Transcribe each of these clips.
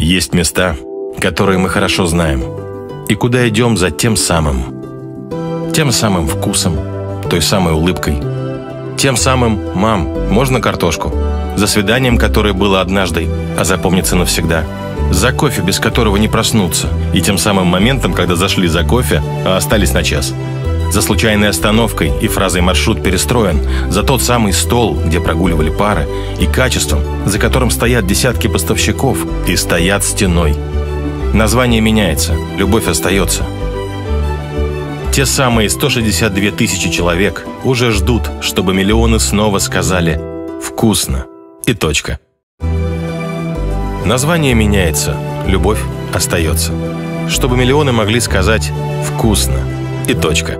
Есть места, которые мы хорошо знаем, и куда идем за тем самым вкусом, той самой улыбкой, тем самым «мам, можно картошку?», за свиданием, которое было однажды, а запомнится навсегда, за кофе, без которого не проснуться, и тем самым моментом, когда зашли за кофе, а остались на час, за случайной остановкой и фразой «маршрут перестроен», за тот самый стол, где прогуливали пары, и качеством, за которым стоят десятки поставщиков и стоят стеной. Название меняется, любовь остается. Те самые 162 тысячи человек уже ждут, чтобы миллионы снова сказали «вкусно» и точка. Название меняется, любовь остается, чтобы миллионы могли сказать «вкусно» и точка.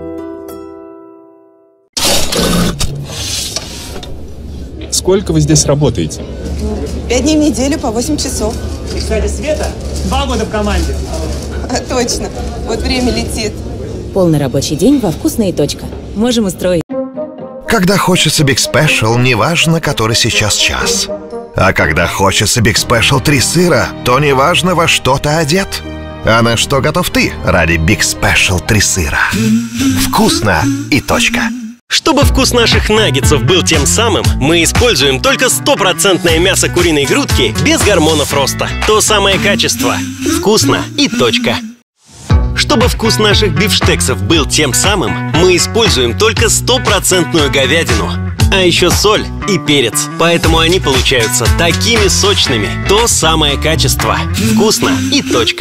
Сколько вы здесь работаете? 5 дней в неделю по 8 часов. И, кстати, Света 2 года в команде. Точно. Вот время летит. Полный рабочий день во «Вкусно и точка». Можем устроить. Когда хочется Big Special, неважно, который сейчас час. А когда хочется Big Special 3 сыра, то неважно, во что ты одет. А на что готов ты ради Big Special 3 сыра? Вкусно и точка. Чтобы вкус наших наггетсов был тем самым, мы используем только 100% мясо куриной грудки без гормонов роста. То самое качество. Вкусно и точка. Чтобы вкус наших бифштексов был тем самым, мы используем только 100% говядину. А еще соль и перец. Поэтому они получаются такими сочными. То самое качество. Вкусно и точка.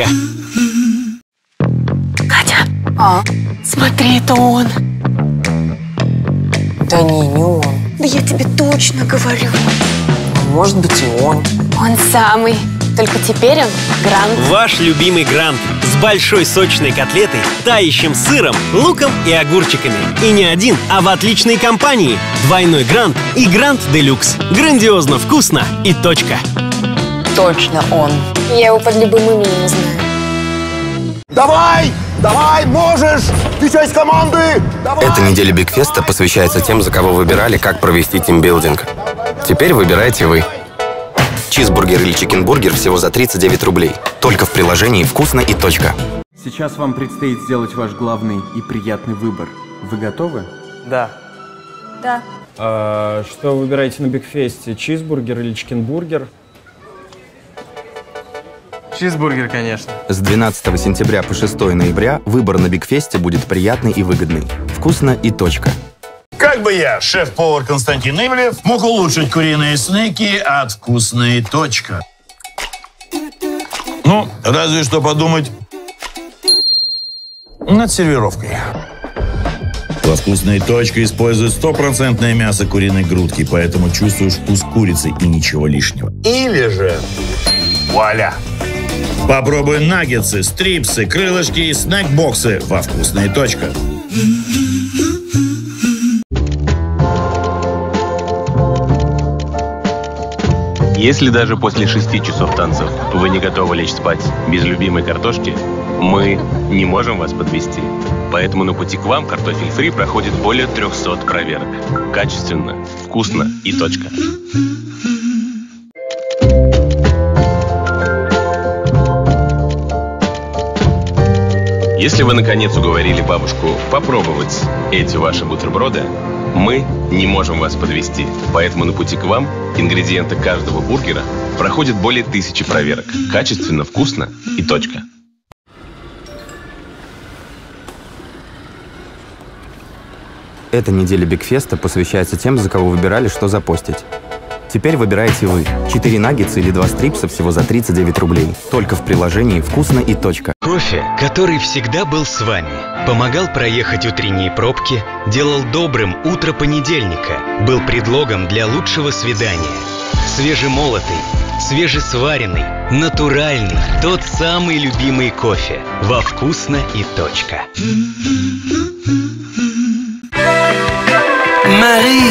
Катя, смотри, это он. Да не он. Да я тебе точно говорю. Может быть, и он. Он самый. Только теперь он Грант. Ваш любимый Грант с большой сочной котлетой, тающим сыром, луком и огурчиками. И не один, а в отличной компании. Двойной Грант и Грант Делюкс. Грандиозно вкусно и точка. Точно он. Я его под любым именем знаю. Давай! Давай, можешь! Ты часть команды! Давай! Эта неделя Бигфеста посвящается тем, за кого выбирали, как провести тимбилдинг. Теперь выбираете вы. Чизбургер или чикенбургер всего за 39 рублей. Только в приложении «Вкусно и точка». Сейчас вам предстоит сделать ваш главный и приятный выбор. Вы готовы? Да. Да. Что вы выбираете на Бигфесте? Чизбургер или чикенбургер? Чизбургер, конечно. С 12 сентября по 6 ноября выбор на Бигфесте будет приятный и выгодный. Вкусно и точка. Как бы я, шеф-повар Константин Ивлев, мог улучшить куриные снеки от «Вкусной точка»? Ну, разве что подумать над сервировкой. Во «Вкусной точке» используют 100% мясо куриной грудки, поэтому чувствуешь вкус курицы и ничего лишнего. Или же, вуаля! Попробуй наггетсы, стрипсы, крылышки и снэк-боксы во «Вкусной точка». Если даже после 6 часов танцев вы не готовы лечь спать без любимой картошки, мы не можем вас подвести. Поэтому на пути к вам картофель фри проходит более 300 проверок. Качественно, вкусно и точка. Если вы наконец уговорили бабушку попробовать эти ваши бутерброды, мы не можем вас подвести. Поэтому на пути к вам ингредиенты каждого бургера проходят более 1000 проверок. Качественно, вкусно и точка. Эта неделя Бигфеста посвящается тем, за кого выбирали, что запостить. Теперь выбираете вы. 4 наггетса или 2 стрипса всего за 39 рублей. Только в приложении «Вкусно и точка». Кофе, который всегда был с вами. Помогал проехать утренние пробки, делал добрым утро понедельника, был предлогом для лучшего свидания. Свежемолотый, свежесваренный, натуральный, тот самый любимый кофе. Во «Вкусно и точка». Мари!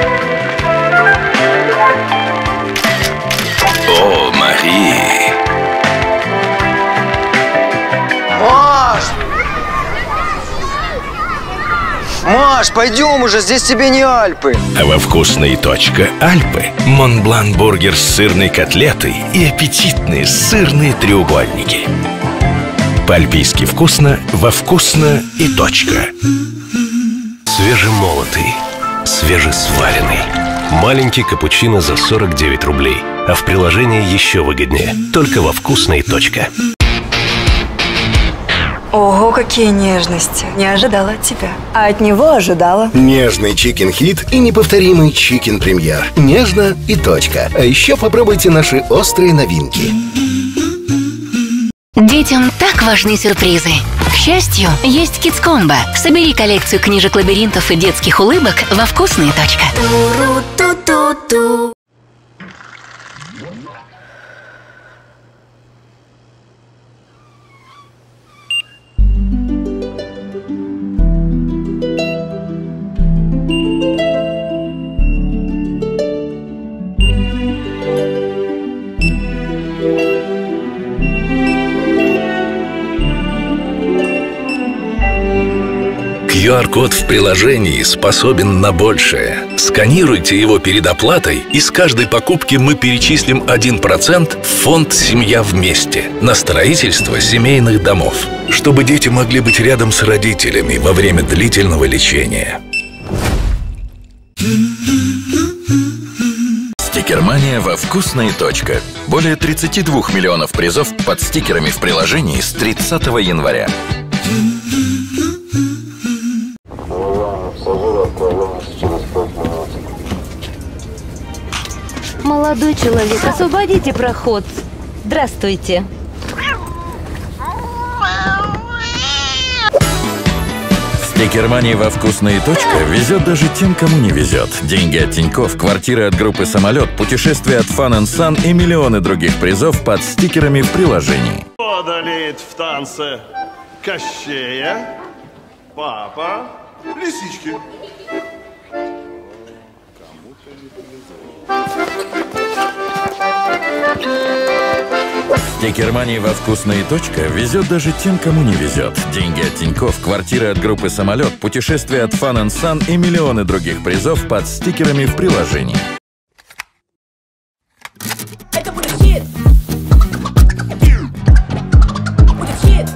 О, Мари! Маш! Паш, пойдем уже, здесь тебе не Альпы. А во вкусной точка Альпы Монблан бургер с сырной котлетой и аппетитные сырные треугольники. По-альпийски вкусно, во вкусно и точка. Свежемолотый, свежесваренный. Маленький капучино за 49 рублей. А в приложении еще выгоднее. Только во вкусной точка. Ого, какие нежности. Не ожидала от тебя. А от него ожидала. Нежный чикен-хит и неповторимый чикен-премьер. Нежно и точка. А еще попробуйте наши острые новинки. Детям так важны сюрпризы. К счастью, есть Kids Combo. Собери коллекцию книжек лабиринтов и детских улыбок во вкусная точка. QR-код в приложении способен на большее. Сканируйте его перед оплатой, и с каждой покупки мы перечислим 1% в фонд «Семья вместе» на строительство семейных домов, чтобы дети могли быть рядом с родителями во время длительного лечения. Стикермания во вкусная точка. Более 32 миллионов призов под стикерами в приложении с 30 января. Молодой человек, освободите проход. Здравствуйте. Стикермания во вкусная точка везет даже тем, кому не везет. Деньги от Тинькофф, квартиры от группы «Самолет», путешествия от Fun & Sun и миллионы других призов под стикерами в приложении. Кто одолеет в танце Кощея? Папа, лисички. Стикермания во вкусная точка везет даже тем, кому не везет. Деньги от Тинькофф, квартиры от группы «Самолет», путешествия от Fun & Sun и миллионы других призов под стикерами в приложении. Это будет хит. Будет хит.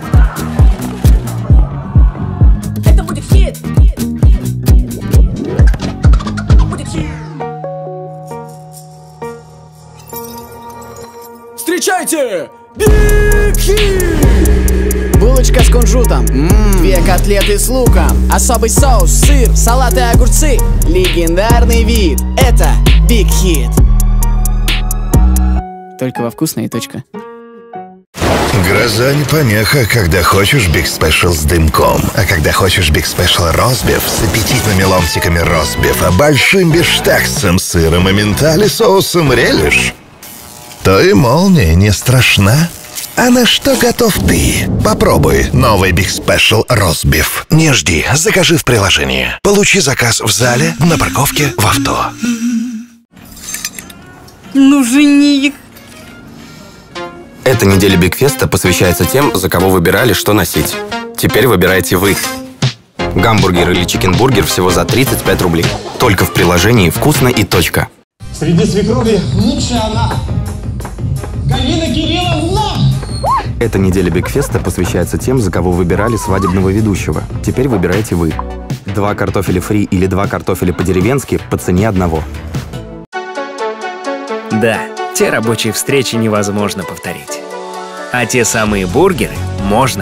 Это будет хит. Будет хит. Встречайте! Big Hit! Булочка с кунжутом, две котлеты с луком, особый соус, сыр, салат и огурцы. Легендарный вид. Это Big Hit. Только во вкусная точка. Гроза не помеха, когда хочешь Big Special с дымком. А когда хочешь Big Special ростбиф с аппетитными ломтиками ростбифа, большим бифштексом, сыром и ментали соусом релиш, то и молния не страшна. А на что готов ты? Попробуй новый Big Special ростбиф. Не жди, закажи в приложении. Получи заказ в зале, на парковке, в авто. Ну, жених. Эта неделя Бигфеста посвящается тем, за кого выбирали, что носить. Теперь выбирайте вы. Гамбургер или чикенбургер всего за 35 рублей. Только в приложении «Вкусно и точка». Среди свекрови лучшая она. Галина Кирилловна! Эта неделя Бигфеста посвящается тем, за кого выбирали свадебного ведущего. Теперь выбирайте вы. 2 картофеля фри или 2 картофеля по-деревенски по цене одного. Да, те рабочие встречи невозможно повторить. А те самые бургеры можно.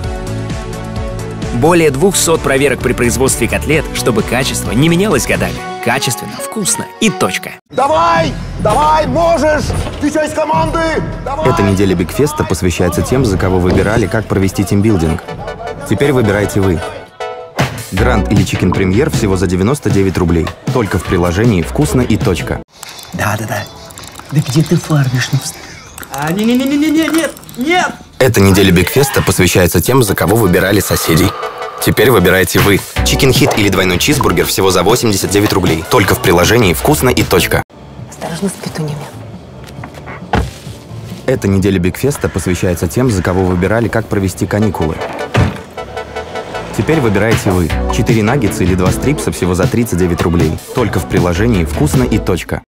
Более 200 проверок при производстве котлет, чтобы качество не менялось годами. Качественно, вкусно и точка. Давай! Давай, можешь! Ты часть команды! Давай! Эта неделя Бигфеста посвящается тем, за кого выбирали, как провести тимбилдинг. Теперь выбирайте вы. Гранд или Чикен Премьер всего за 99 рублей. Только в приложении «Вкусно и точка». Да-да-да. Да где ты фармишь? Нет! Эта неделя Бигфеста посвящается тем, за кого выбирали соседей. Теперь выбирайте вы. Чикен-хит или двойной чизбургер всего за 89 рублей. Только в приложении «Вкусно и точка». Осторожно с петунями. Эта неделя Бигфеста посвящается тем, за кого выбирали, как провести каникулы. Теперь выбираете вы. 4 наггетса или 2 стрипса всего за 39 рублей. Только в приложении «Вкусно и точка».